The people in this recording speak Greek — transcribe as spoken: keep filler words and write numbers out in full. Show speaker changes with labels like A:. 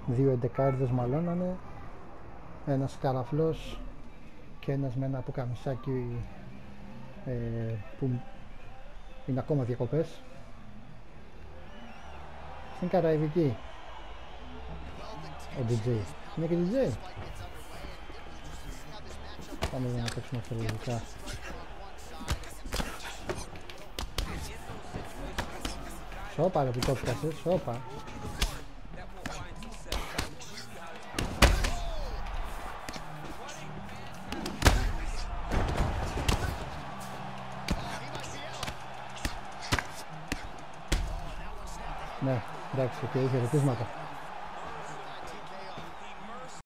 A: δύο εντεκάριδες μαλώνανε, ένας καραφλός και ένας με ένα πουκαμισάκι ε, που είναι ακόμα διακοπές στην Καραϊβική. Ο ντι τζέι είναι και ντι τζέι. Πάμε εδώ να παίξουμε αυτολογικά. Σώπα ρε που το πιάσες, σώπα. Ναι, εντάξει, και είχε χαιρετίσματα.